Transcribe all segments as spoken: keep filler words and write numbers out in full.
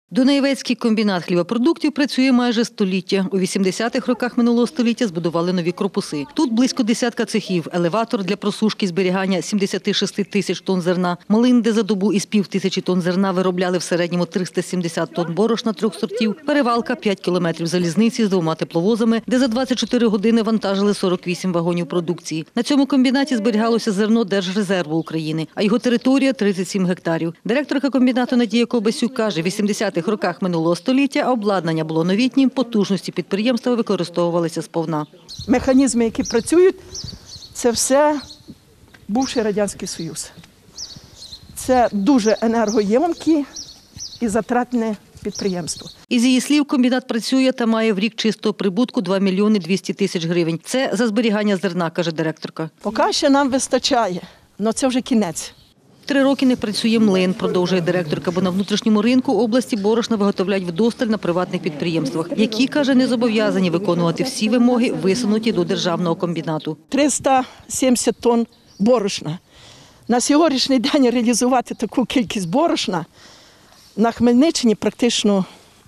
Дунаєвецький комбінат хлібопродуктів працює майже століття. У вісімдесятих роках минулого століття збудували нові корпуси. Тут близько десятка цехів, елеватор для просушки і зберігання сімдесят шість тисяч тонн зерна, млин, де за добу із пів тисячі тонн зерна виробляли в середньому триста сімдесят тонн борошна трьох сортів, перевалка п'ять кілометрів залізниці з двома тепловозами, де за двадцять чотири години вантажили сорок вісім вагонів продукції. На цьому комбінаті зберігалося зерно Держрезерву України, а його територія – тридцять сім гектарів. Директорка комбінату Надія Ковбасюк каже, в вісімдесятих роках минулого століття обладнання було новітнім, потужності підприємства використовувалися сповна. Механізми, які працюють, це все бувший Радянський Союз. Це дуже енергоємке і затратне підприємство. Із її слів, комбінат працює та має в рік чистого прибутку два мільйони двісті тисяч гривень. Це за зберігання зерна, каже директорка. Поки ще нам вистачає, але це вже кінець. Три роки не працює млин, продовжує директорка, бо на внутрішньому ринку області борошна виготовляють вдосталь на приватних підприємствах, які, каже, не зобов'язані виконувати всі вимоги, висунуті до державного комбінату. триста сімдесят тонн борошна. На сьогоднішній день реалізувати таку кількість борошна на Хмельниччині практично,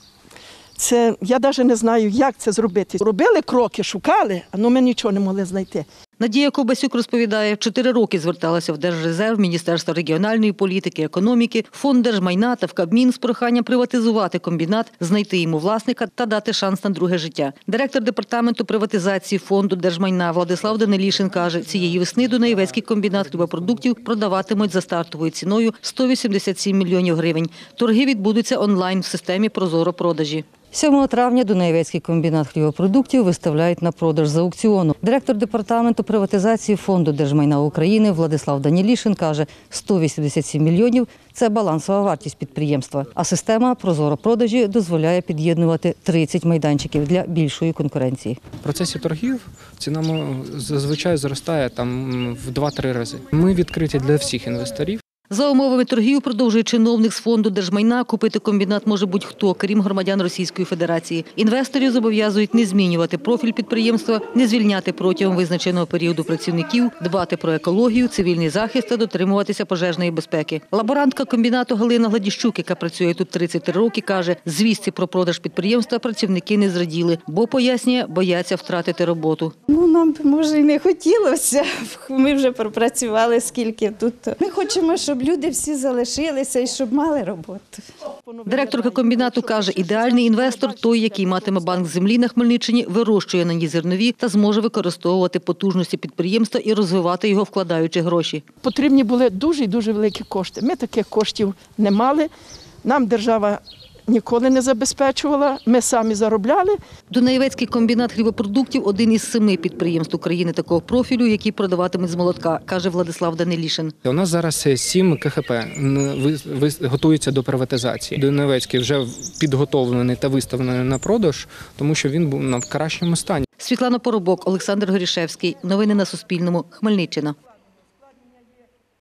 це, я навіть не знаю, як це зробити. Робили кроки, шукали, але ми нічого не могли знайти. Надія Ковбасюк розповідає, чотири роки зверталася в Держрезерв, Міністерство регіональної політики, економіки, Фонд держмайна та в Кабмін з проханням приватизувати комбінат, знайти йому власника та дати шанс на друге життя. Директор департаменту приватизації Фонду держмайна Владислав Данилішин каже, цієї весни Дунаєвецький комбінат хлібопродуктів продаватимуть за стартовою ціною сто вісімдесят сім мільйонів гривень. Торги відбудуться онлайн в системі «Прозоро-продажі». сьомого травня Дунаєвецький комбінат хлібопродуктів виставляють на продаж з аукціону. Директор департаменту приватизації Фонду держмайна України Владислав Данилішин каже, сто вісімдесят сім мільйонів – це балансова вартість підприємства, а система «Прозоро-продажі» дозволяє під'єднувати тридцять майданчиків для більшої конкуренції. В процесі торгів ціна зазвичай зростає там в два-три рази. Ми відкриті для всіх інвесторів. За умовами торгів, продовжує чиновник з Фонду держмайна, купити комбінат може будь-хто, крім громадян Російської Федерації. Інвесторів зобов'язують не змінювати профіль підприємства, не звільняти протягом визначеного періоду працівників, дбати про екологію, цивільний захист та дотримуватися пожежної безпеки. Лаборантка комбінату Галина Гладіщук, яка працює тут тридцять три роки, каже, звістці про продаж підприємства працівники не зраділи, бо, пояснює, бояться втратити роботу. Ну, нам, може, і не хотілося. Ми вже пропрацювали скільки тут. Ми хочемо, щоб Щоб люди всі залишилися і щоб мали роботу. Директорка комбінату каже, ідеальний інвестор – той, який матиме банк землі на Хмельниччині, вирощує на ній зернові та зможе використовувати потужності підприємства і розвивати його, вкладаючи гроші. Потрібні були дуже і дуже великі кошти. Ми таких коштів не мали. Нам держава ніколи не забезпечувала, ми самі заробляли. Дунаєвецький комбінат хлібопродуктів – один із семи підприємств України такого профілю, які продаватимуть з молотка, каже Владислав Данилішин. У нас зараз сім ка ха пе готуються до приватизації. Дунаєвецький вже підготовлений та виставлений на продаж, тому що він був на кращому стані. Світлана Поробок, Олександр Горішевський. Новини на Суспільному. Хмельниччина.